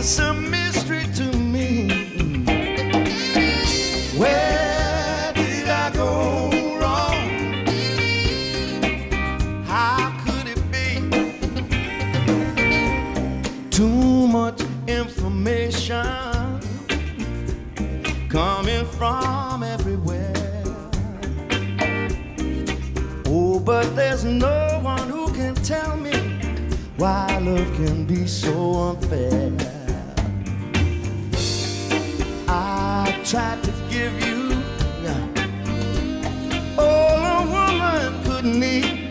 It's a mystery to me. Where did I go wrong? How could it be? Too much information coming from everywhere. Oh, but there's no one who can tell me why love can be so unfair. I tried to give you all a woman could need,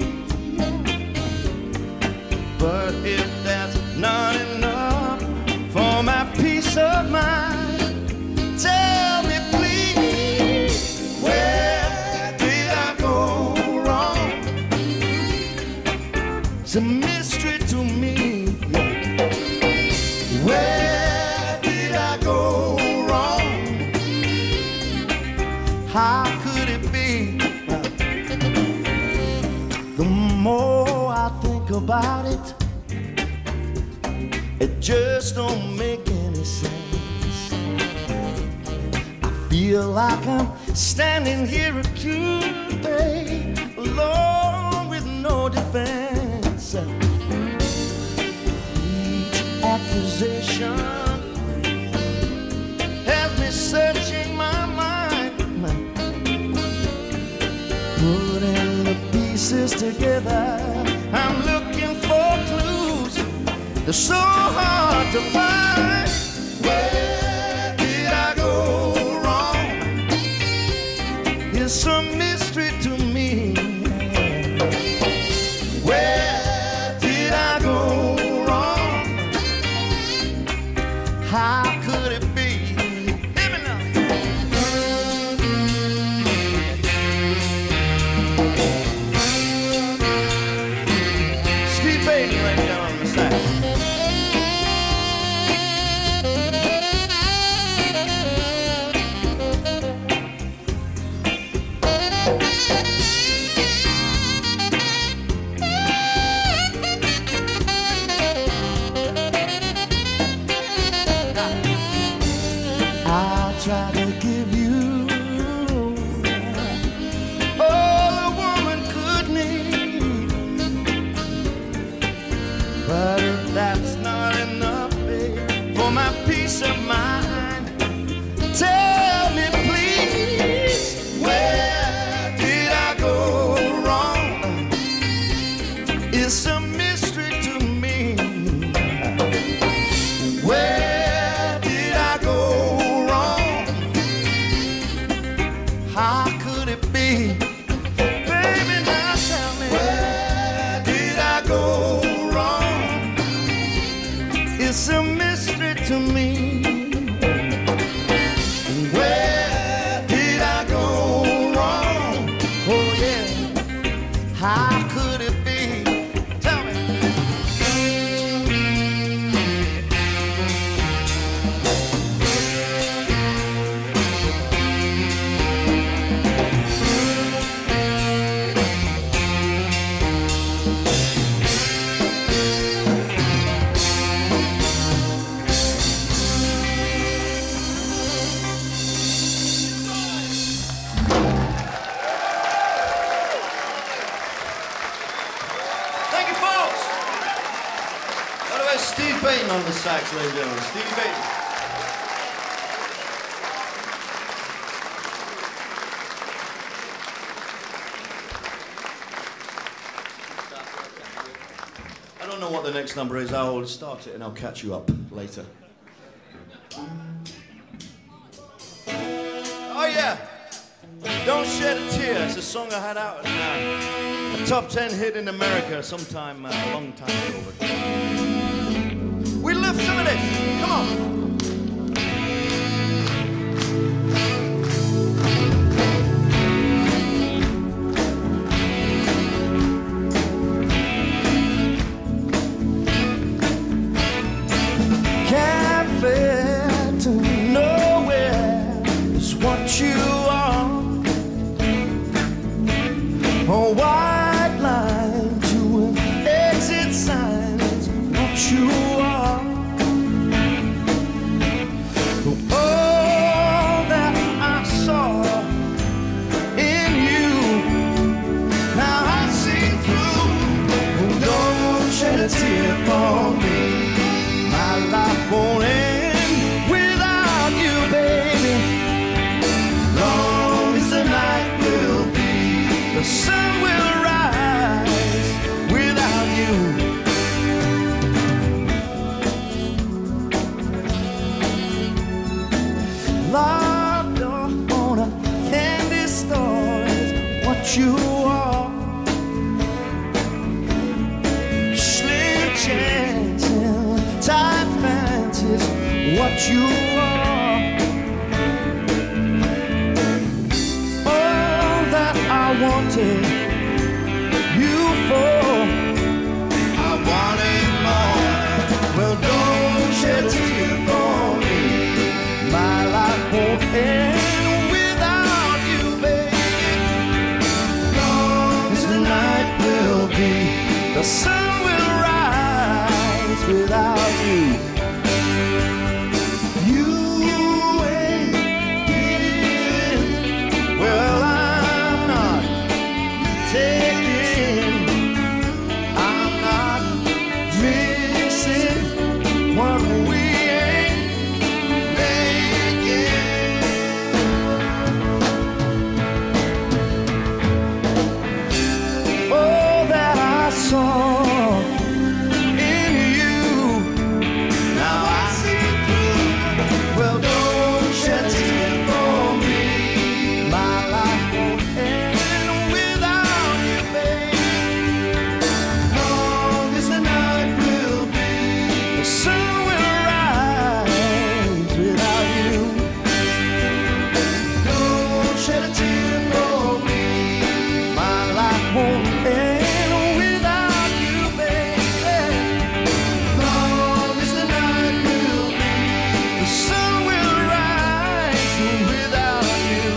but if that's not enough for my peace of mind, tell me please, where did I go wrong? It's a mystery to me. Where did I go wrong? How could it be? The more I think about it, it just don't make any sense. I feel like I'm standing here accused, babe, alone with no defense. Each accusation has me searching my mind, putting the pieces together. I'm looking for clues. They're so hard to find. Where did I go wrong? It's a mystery to me. Where did I go wrong? How could it be? Hear me now. Steve Baden right down on the side. I try to give you all a woman could need, but if that's not enough, babe, for my peace of mind, tell me please, where did I go wrong? It's a mystery to me. Where did I go wrong? How could it be? Baby, now tell me, where did I go wrong? It's a mystery to me. Where did I go wrong? Oh yeah, how could it be? Tell me. Thank you, folks. By the way, Steve Baden on the sax, ladies and gentlemen. Steve Baden. I don't know what the next number is. I'll start it and I'll catch you up later. Oh yeah, Don't Shed a Tear. It's a song I had out a top 10 hit in America sometime a long time ago. But we live some of this. Come on. You are a white line to an exit sign. What you are, what you are. Slim chance and tight fancies, what you are. All that I wanted you for, I wanted more. Well, don't shed a tear for me. My life won't end without you, babe. Long as the night will be, the sun will rise without you. You ain't giving, well, I'm not taking, I'm not missing what we ain't making. Oh, that I saw in you, now I see through. Well, don't shed a tear for me. My life won't end without you, babe. Long as the night will be, the sun will rise without you. Don't shed a tear for me. My life won't end without you, baby. Long as the night will be, the sun will rise without you.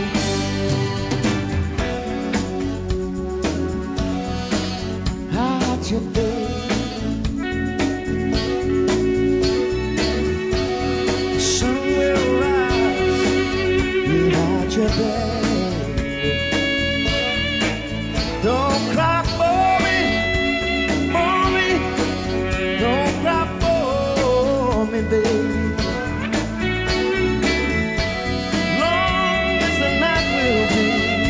How'd you be? The sun will rise without you, baby. Don't cry for me, don't cry for me, baby. Long as the night will be.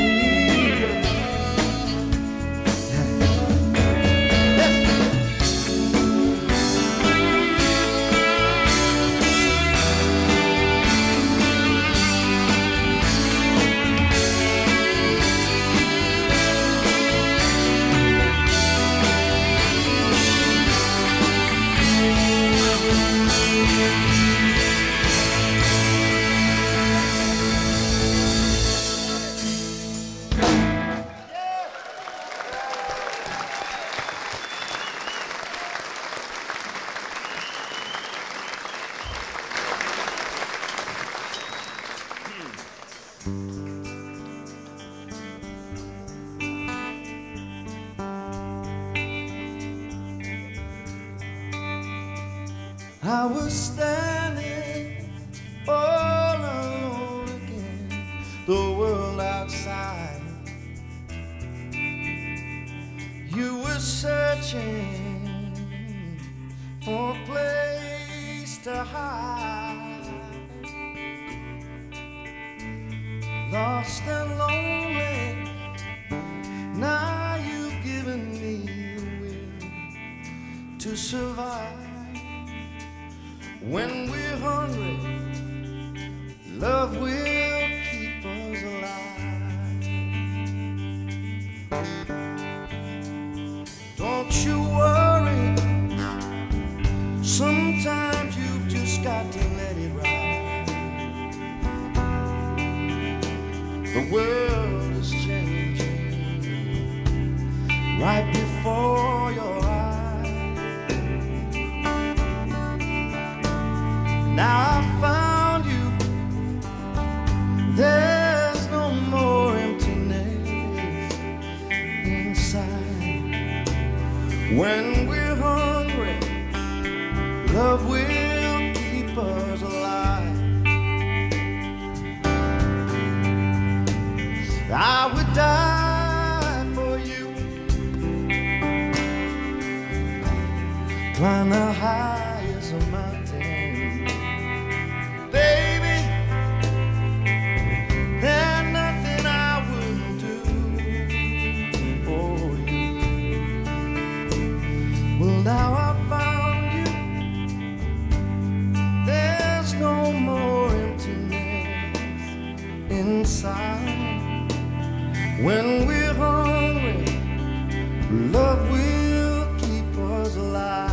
I was standing all alone again, the world outside. You were searching for a place to hide, lost and lonely. Now you've given me the will to survive. When we're hungry, love will keep us alive. Don't you worry, sometimes you've just got to let it ride. The world is changing right before your eyes. Now I found you, there's no more emptiness inside. When we're hungry, love will keep us alive. I would die for you, climb the highest of mountains. Baby, there's nothing I wouldn't do for you. Well, now I found you, there's no more emptiness inside. When we're hungry, love will keep us alive.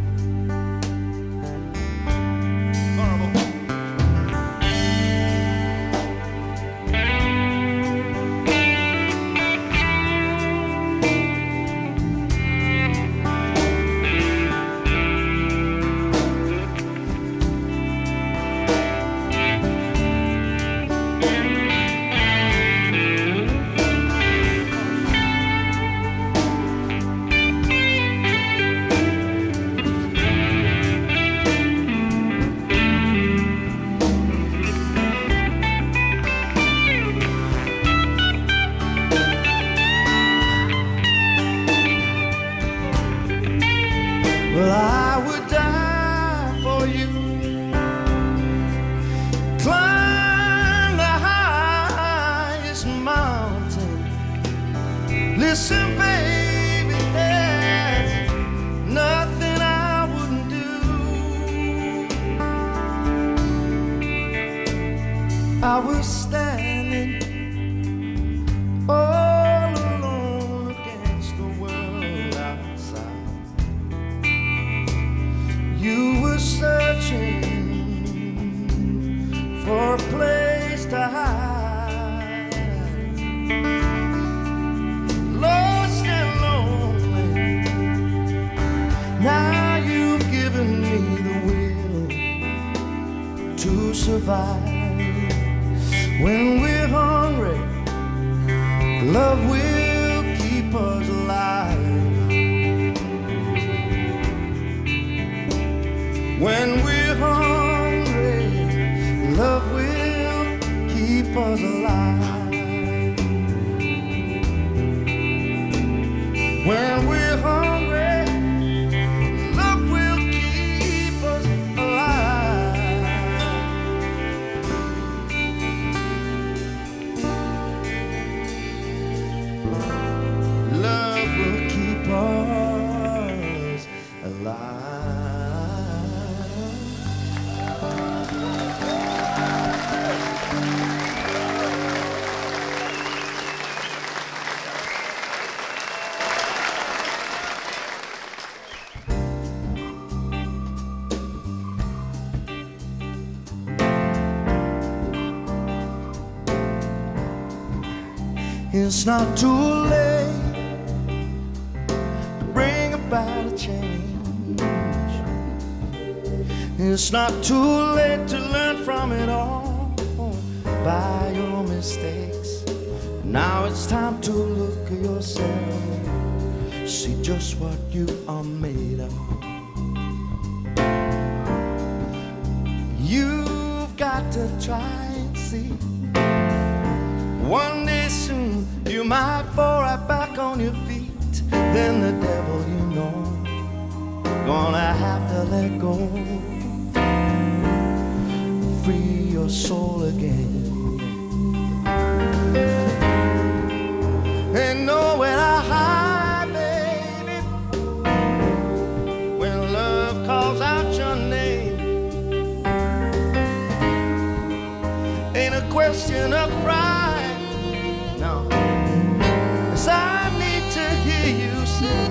Well, I would die for you, climb the highest mountain. Listen, baby, there's nothing I wouldn't do. I was standing all alone against the world outside. You were searching for a place to hide, lost and lonely. Now you've given me the will to survive. When we're hungry, love will keep us alive. When we're hungry, love will keep us alive. When we're hungry, love will keep us alive. Love will keep us alive. It's not too late to bring about a change. It's not too late to learn from it all by your mistakes. Now it's time to look at yourself, see just what you are made of. You've got to try and see. One day soon you might fall right back on your feet. Then the devil, you know, gonna have to let go. Free your soul again. Ain't nowhere to hide, baby, when love calls out your name. Ain't a question of pride. No, 'cause I need to hear you say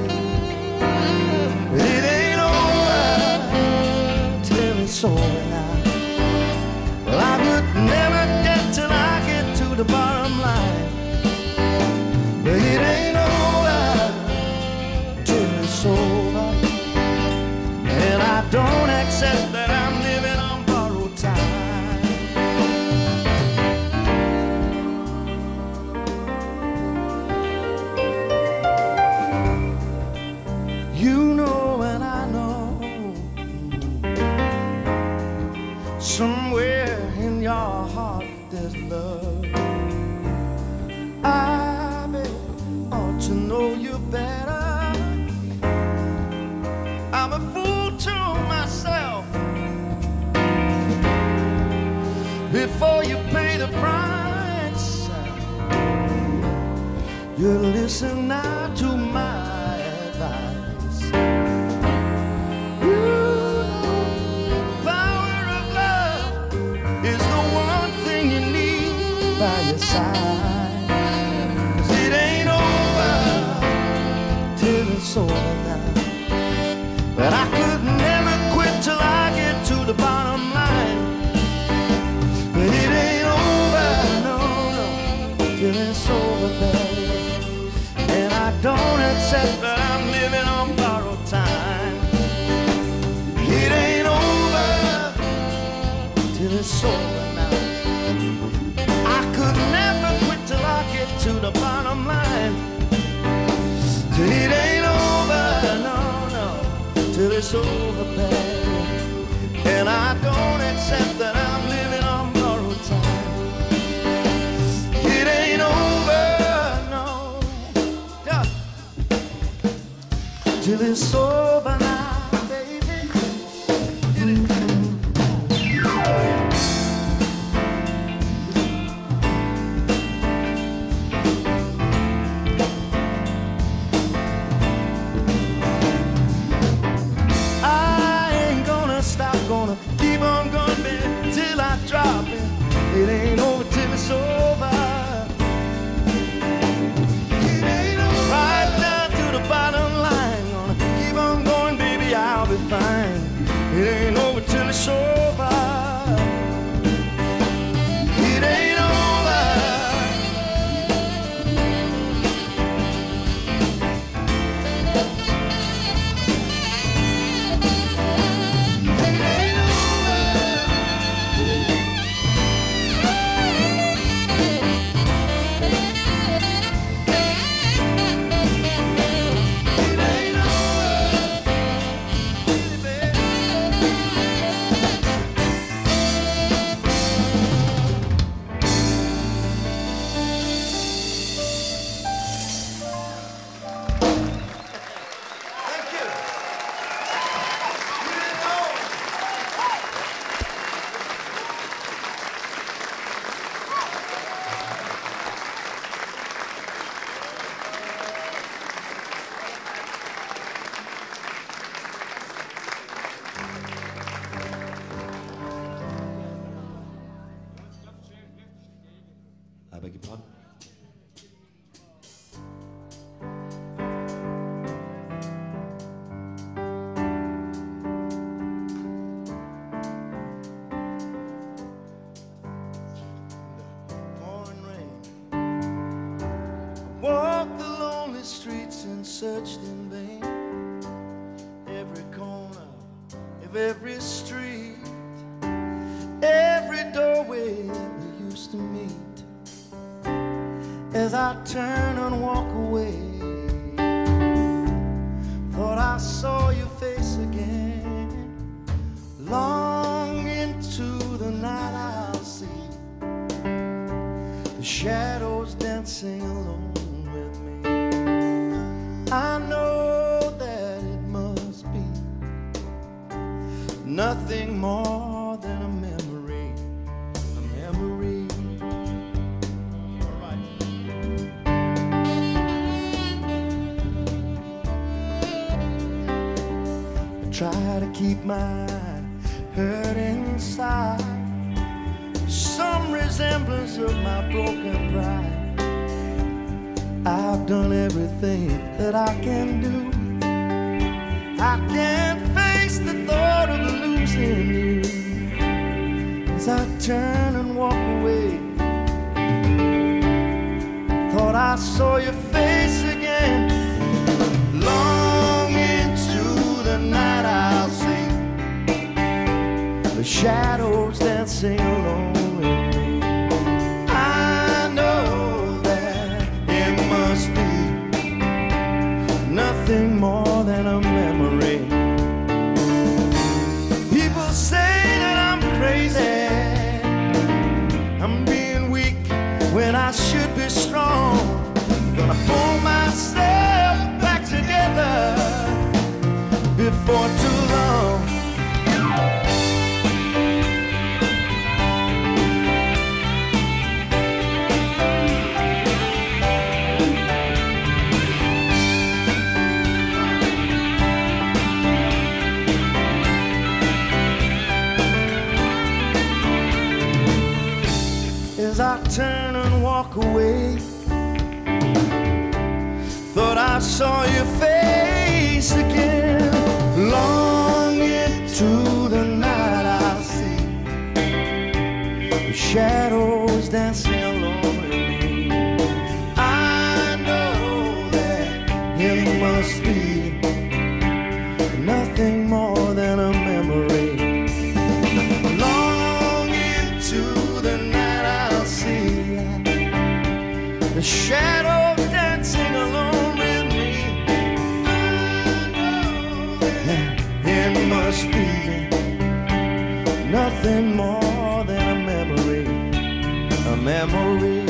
it ain't over till it's over now. Well, I would never get till I get to the bottom line. But it ain't over till it's over, and I don't accept that I'm living on borrowed time. You know and I know, somewhere in your heart there's love. I ought to know you better. I'm a fool to myself. Before you pay the price, you listen now to my advice. You know, power of love is the one thing you need by your side. sober now. But I could never quit till I get to the bottom line. But it ain't over, no, no, till it's over, baby. And I don't accept that I'm living on borrowed time. It ain't over till it's over now. I could never quit till I get to the bottom line. Till it ain't over, no, no, till it's over, baby. And I don't accept that I'm living on borrowed time. It ain't over, no, yeah. Till it's over now, baby. Gonna keep on going, baby, till I drop it. It ain't over till it's over. It ain't over. Right down to the bottom line. Gonna keep on going, baby, I'll be fine. It ain't over till it's over. It ain't over. I beg your pardon? Pouring rain. I walked the lonely streets and searched in vain. Every corner of every street, every doorway we used to meet. As I turn and walk away, thought I saw your face again. Long into the night I'll see the shadows dancing alone with me. I know that it must be nothing more than a memory, a memory. Try to keep my hurt inside, some resemblance of my broken pride. I've done everything that I can do. I can't face the thought of losing you. As I turn and walk away, thought I saw your face again. Long into the night I'll see the shadows dancing alone with me. I know that it must be nothing more than a memory. People say that I'm crazy, I'm being weak when I should be strong. Gonna pull myself back together before too long. As I turn and walk away, thought I saw your face peace again. Long into the night I'll see the shadows dancing along with me. I know that it must be nothing more than a memory. Long into the night I'll see the shadows dancing along with me. I know that it must be nothing more than a memory, a memory.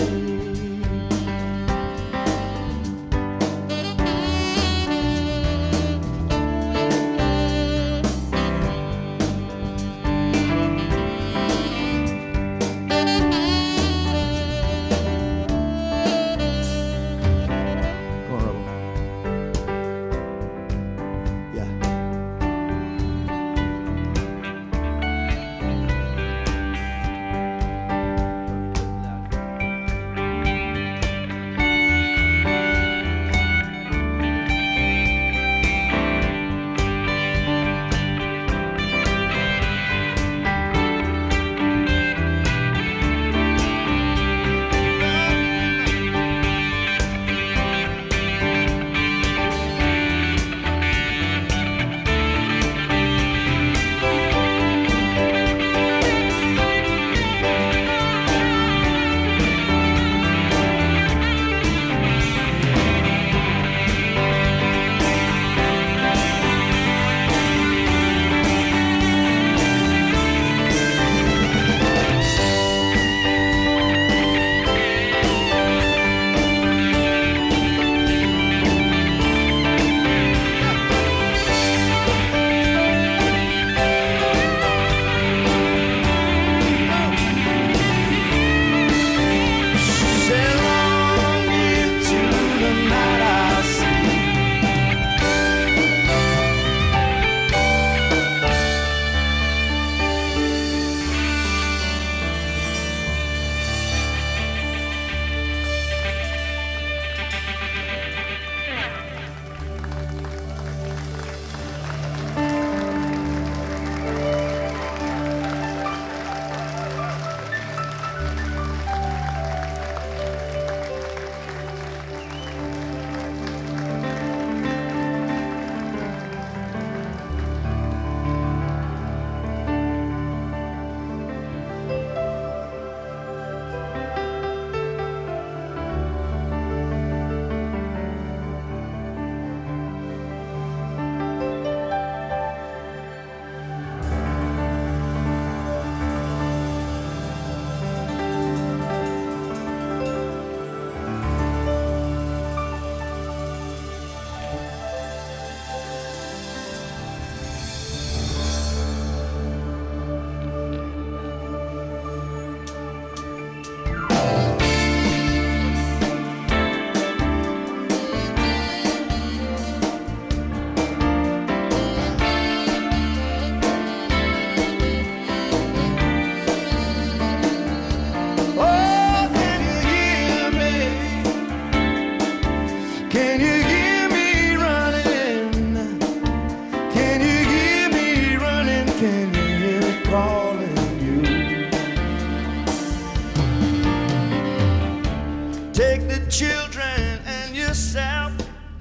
Take the children and yourself,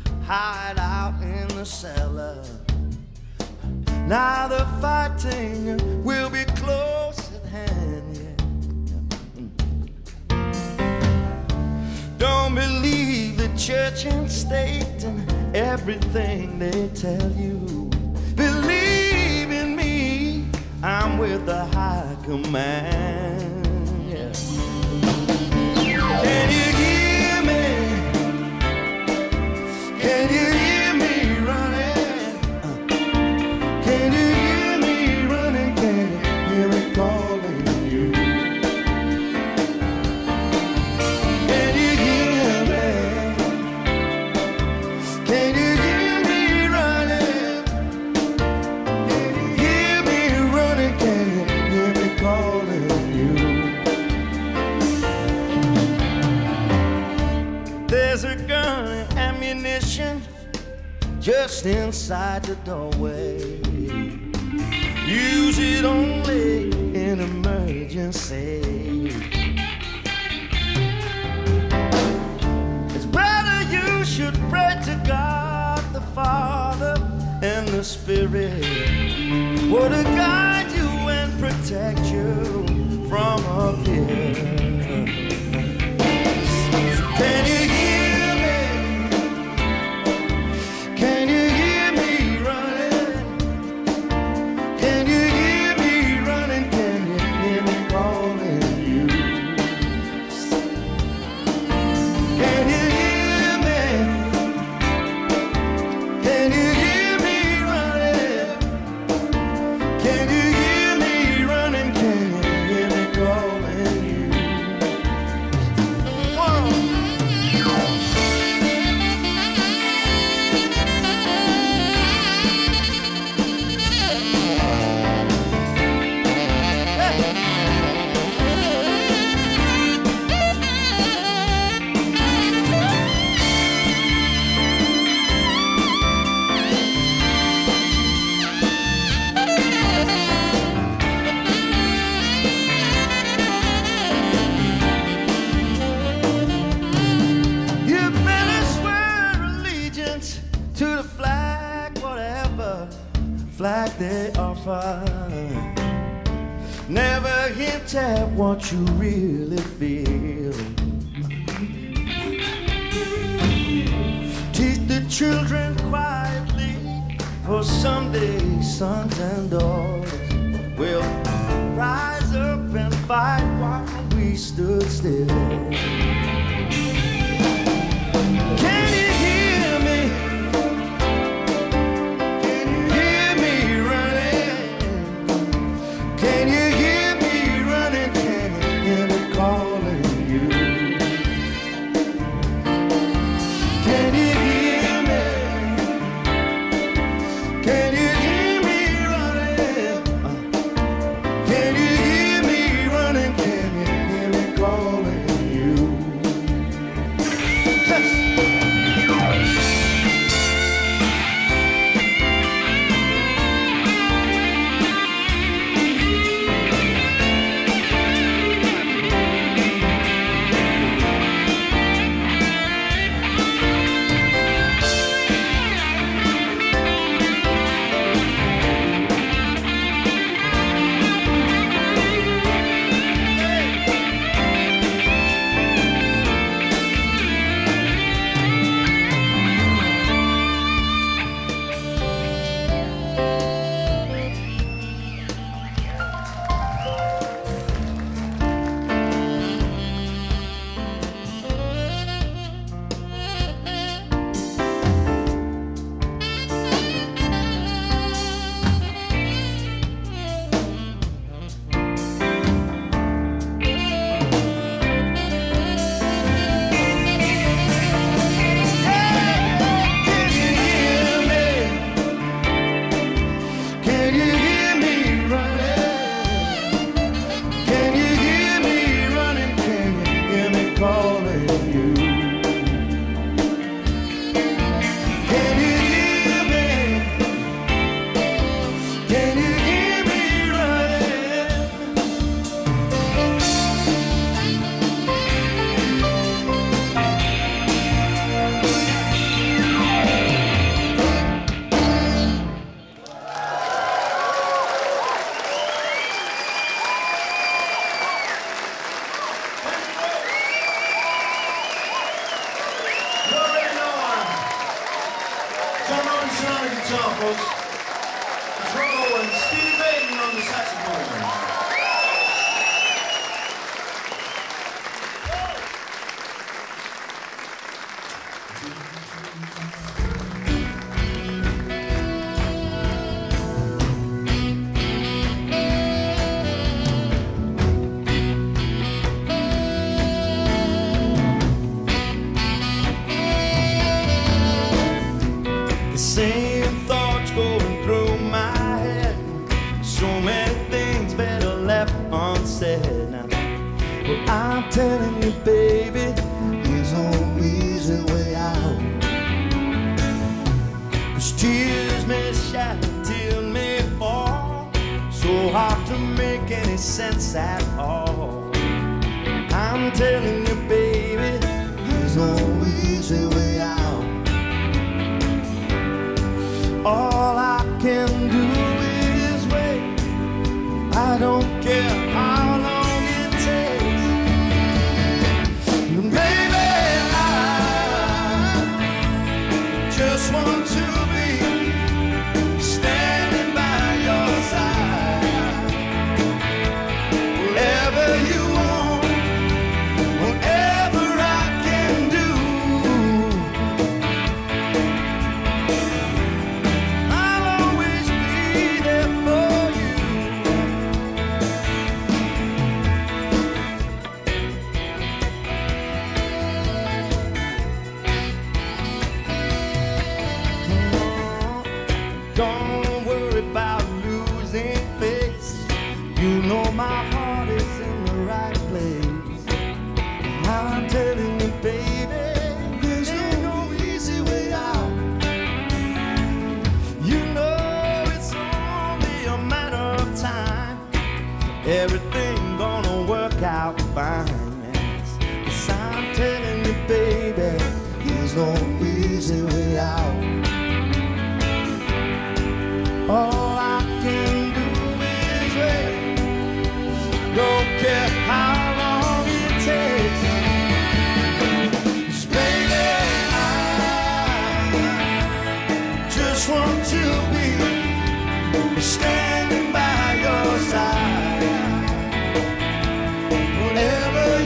hide out in the cellar. Now the fighting will be close at hand, yeah. Don't believe the church and state and everything they tell you. Believe in me, I'm with the high command, yeah. Can you hear me? Can you hear me running? Can you hear me running? Can you hear me calling you? Can you hear me? Can you hear me running? Can you hear me running? Can you hear me calling you? just inside the doorway. Use it only in emergency. It's better you should pray to God the Father and the Spirit will to guide you and protect you from up here. Can you hear me? Can you hear me running? Can you hear me running? Can you hear me calling you? Can you hear me? Can you hear me running? Can you hear me running? Can you hear me calling you? You better swear allegiance to the flag, whatever flag they offer. Never hint at what you really feel. Teach the children quietly, for someday sons and daughters will rise up and fight while we stood still. Can you hear me? Can you hear me running? Can you hear me running? Can you hear me calling you? Can you hear me? Can you hear me running? Can you hear me running? Can you hear me calling you? Can you hear me running? Can you hear me running? Can you hear me calling you? Can you hear me? Can you hear me running? You already know John Robinson on the guitar, folks. Trumbo and Stevie Baden on the saxophone. The same thoughts going through my head. So many things better left unsaid now. Well, I'm telling you, baby, there's no easy way out. 'Cause sense at all. I'm telling you, baby, there's no easy way out. All I can do is wait. I don't care how long it takes. Baby, I just want to be standing by your side. Whatever you want, whatever I can do, I'll always be there for you. Don't worry about losing face. You know my heart is in the right place. I'm telling you, baby, there's no easy way out. You know it's only a matter of time. Everything gonna work out fine. Yes, I'm telling you, baby, there's no easy way out. All I can do is wait. Don't care how long it takes. 'Cause baby, I just want to be standing by your side. Whatever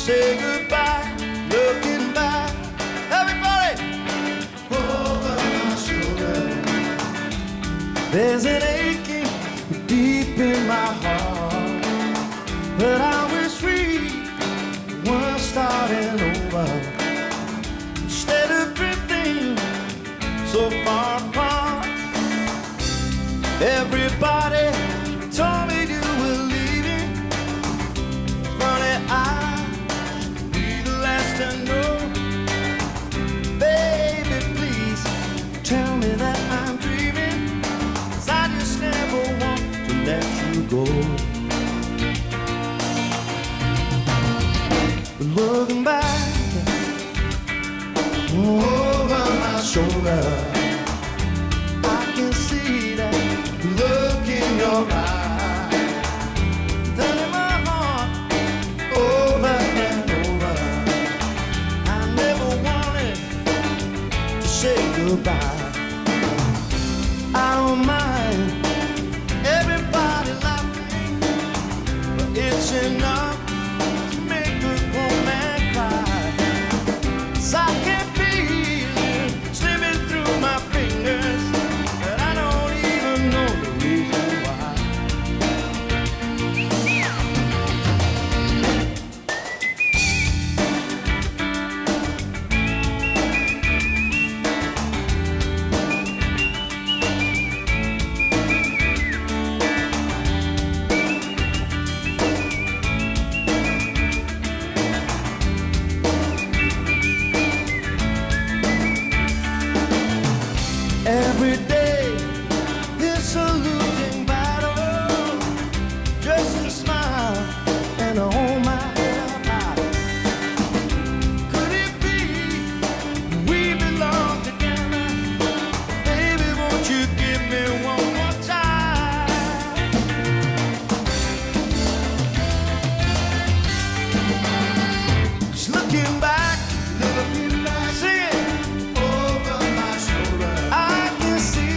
say goodbye, looking back. Everybody, over my shoulder. There's an aching deep in my heart, but I wish we were starting over instead of drifting so far apart. Everybody told me you were leaving. Funny, I'll be the last to know. Baby, please tell me that I'm dreaming, 'cause I just never want to let you go. But looking back over my shoulder, I can see that look in your eye, turning my heart over and over. I never wanted to say goodbye. I don't mind everybody laughing, but it's enough to make a grown man cry. 'Cause I can feel it slipping through my fingers, but I don't even know the reason why. Every day it's a losing battle, just a smile and a hold my head up high. Could it be we belong together? Baby, won't you give me one more time? Just looking back, sing it. Over my shoulder, I can see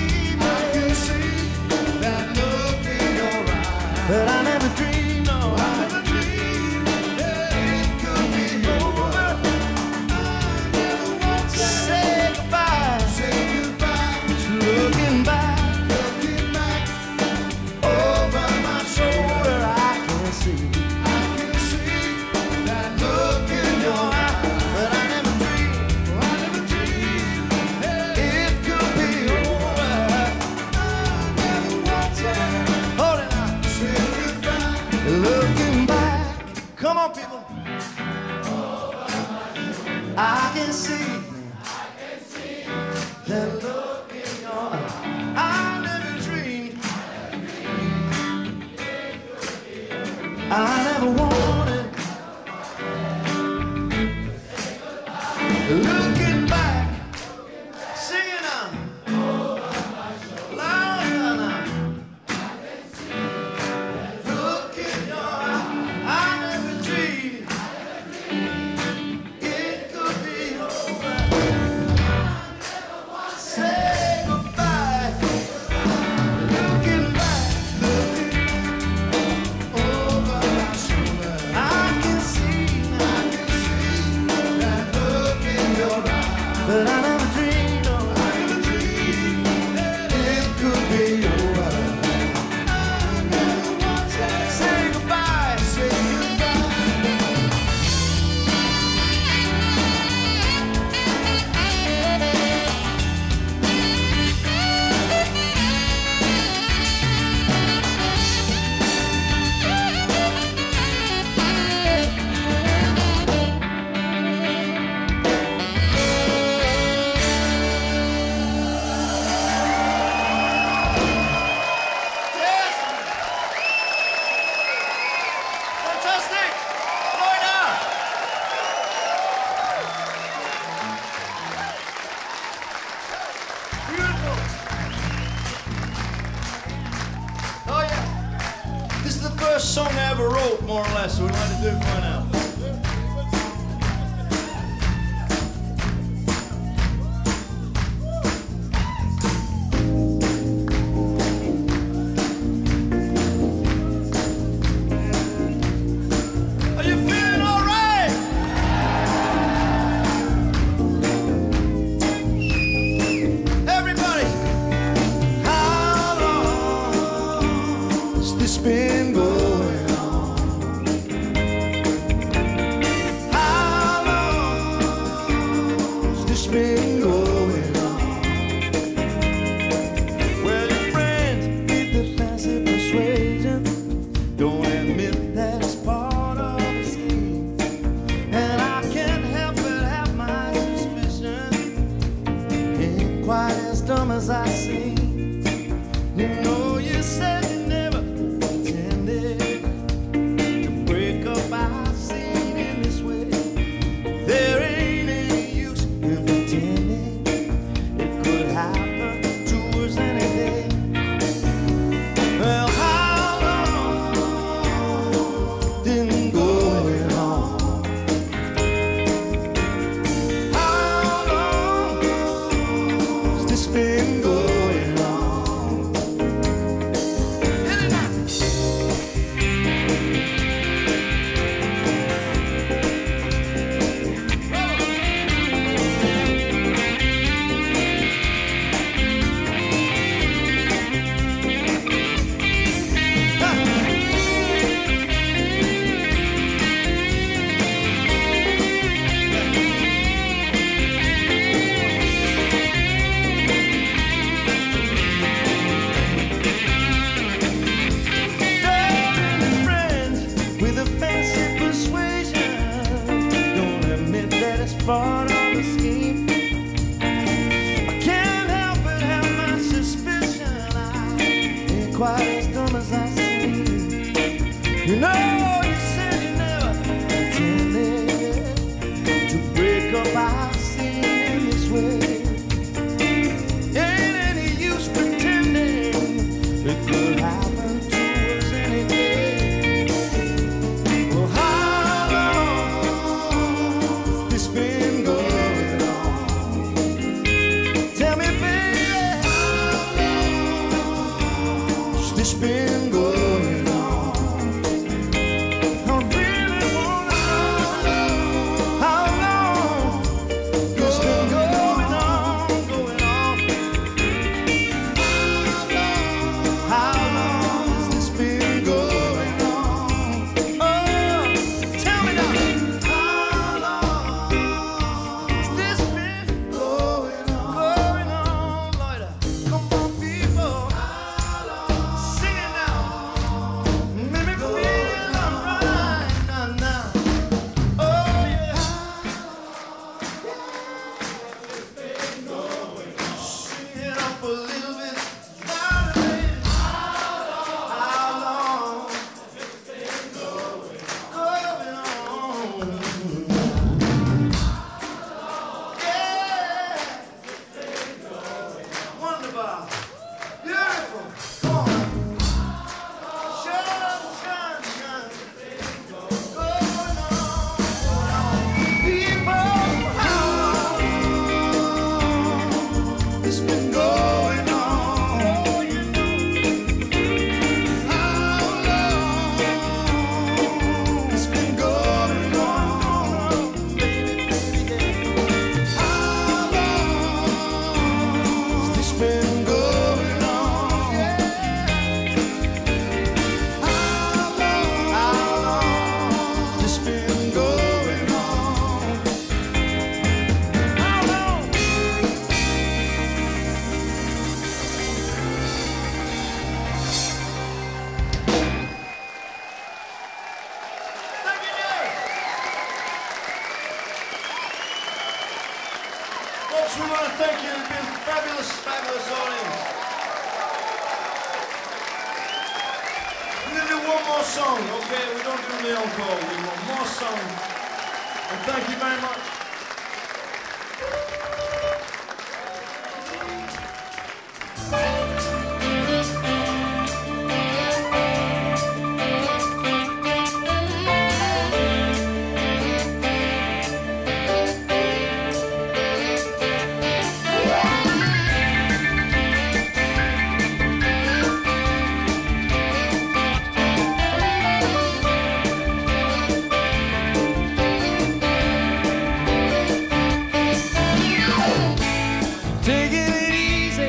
that look in your eyes. But I never dreamed, no, I never dreamed it could be over. I never want to say goodbye, Just looking back over my shoulder, I can see that look in your eyes. But I never dreamed it could be over. Hold it out. Looking back. Come on, people. I can see that look in your eyes. I never dreamed. I never wanted. Looking back. Sing it now. Louder now. Look in your eyes. I never dreamed it could be over. Say goodbye. Looking back over my shoulder, I can see that look in your eyes. But I never dreamed, no, I never dreamed it could be over. Say goodbye, say goodbye. Yes! Fantastic! Florida! Beautiful! Oh yeah! This is the first song I ever wrote, more or less, so we like to do it for now. Are you feeling all right? as I sing. You know you said you never intended to break up our scene in this way. There ain't any use in pretending it could happen to us any day. Well, how long didn't go on? How long has this been going on? Part of the scheme. I can't help but have my suspicion I ain't quite as dumb as I seem. You know, you said you never intended to break up our scene in this way. Ain't any use pretending it could happen to us any day. Well, how long has this been going on? Tell me, baby, how long has this been going on? I really wanna know how long this been going on, going on. How long has this been going on? Oh, tell me now. How long has this been going on, Lord? Come on, people, sing it now. Make me feel alright now. Oh yeah. Sing it up a little bit louder, baby. How long has this been going on? Yeah. Wonderful. Beautiful. Come on. Shine, shine, shine. Going on. People, how long it's been going on? Oh, you know. How long it's been going on, baby, baby, yeah. How long has this been going on? How long has this been going on? How long? Thank you, Derek. Folks, we want to thank you. You've been fabulous, fabulous audience. We're going to do one more song, okay? We don't do the encore. We do one more song. And thank you very much. Taking it easy,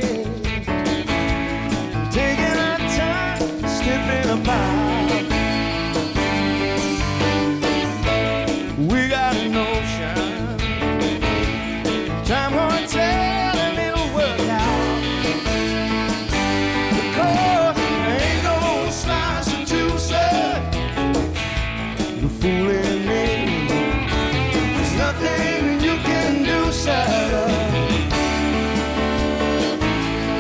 taking our time, stepping apart. We got a notion, time won't tell and it'll work out. Because there ain't no slice of juice, you're fooling me. There's nothing you can do, sir.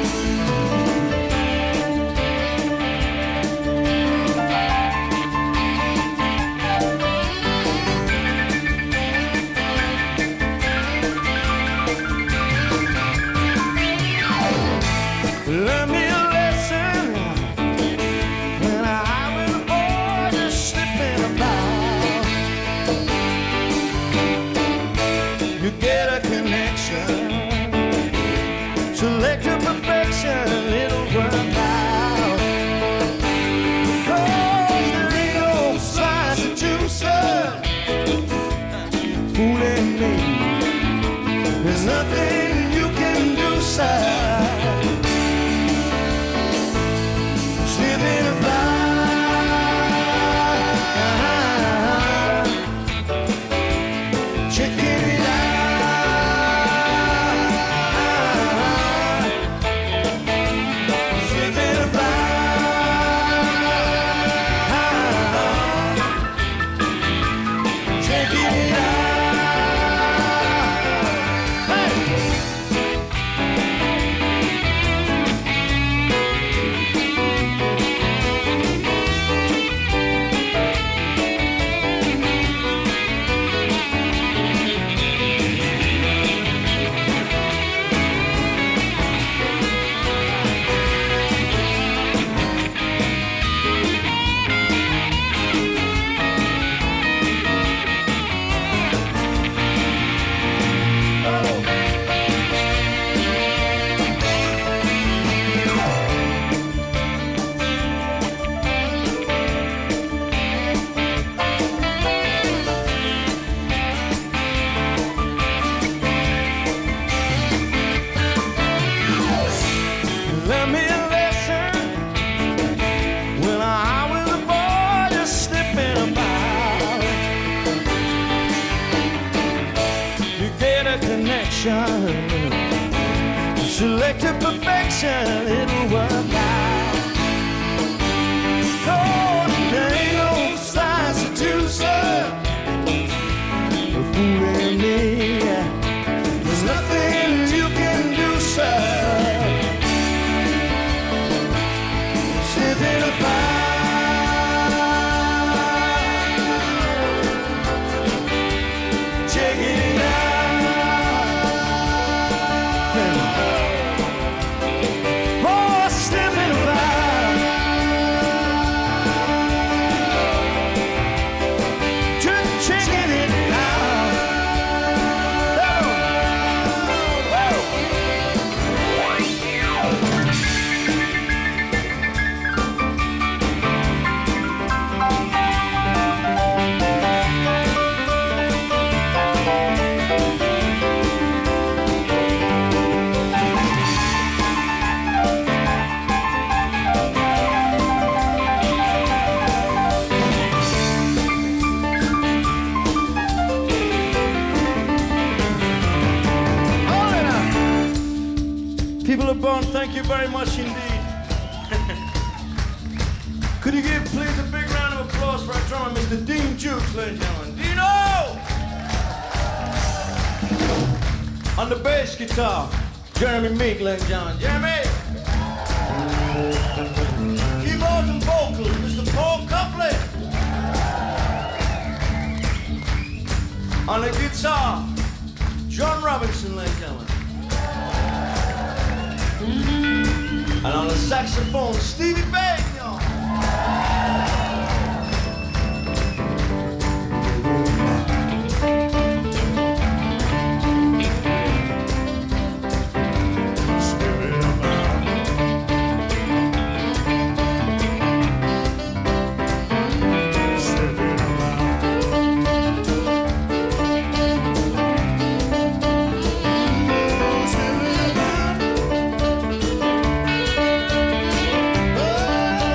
nothing you can do, sir. Slipping about, checking it out, slipping about, checking it out. Let me listen when I was a boy just slipping about. You get a connection, selective perfection, it'll work out. Oh, there ain't no substitution for fooling me. There's nothing you can do, sir. Slipping about, checking it out. Oh, slipping about, just checking it out. People of Bonn, thank you very much indeed. Could you give, please, a big round of applause for our drummer, Mr. Dean Jukes, ladies and gentlemen. Dino! On the bass guitar, Jeremy Meek, ladies and gentlemen. Jeremy! Keyboards and vocals, Mr. Paul Copley. On the guitar, John Robinson, ladies and gentlemen. And on the saxophone, Stevie Bay, y'all. Oh,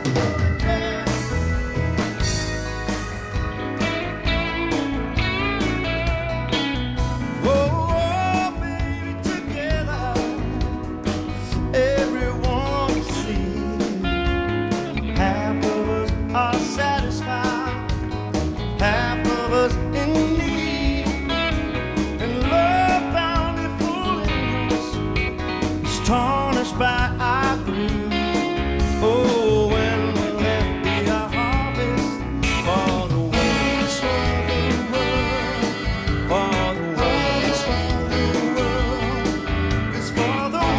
By our grief. Oh, when will there be a harvest for the world, for the world, it's for the world, it's for the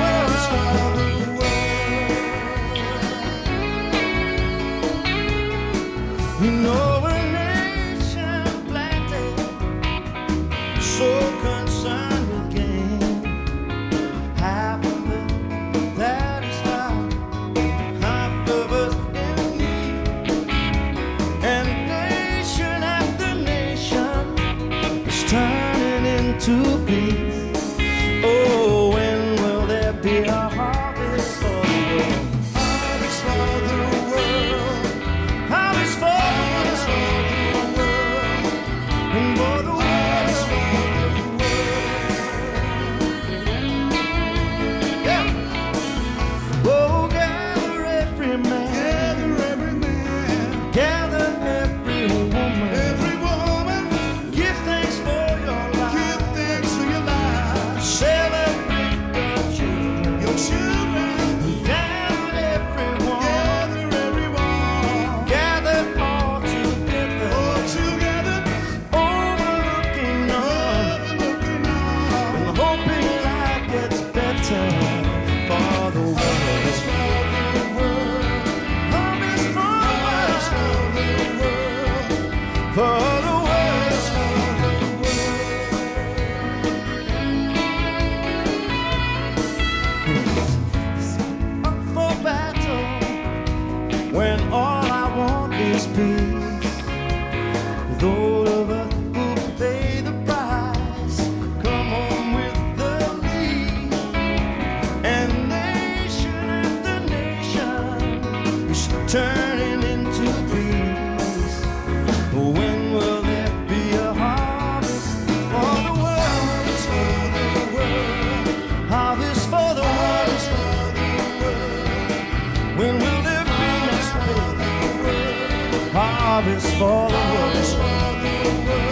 world. You know a nation planted, so concerned with gain, half of that is found, half of us in need, and nation after nation is turning into peace. Oh, when will there be a harvest for the world? Harvest for the world, harvest for the world, and for the world. When all I want is peace, with all of us who pay the price, come home with the lead, and nation after nation is turning into peace. When will there be a harvest for the world, harvest for the world, when will there be harvest for the world?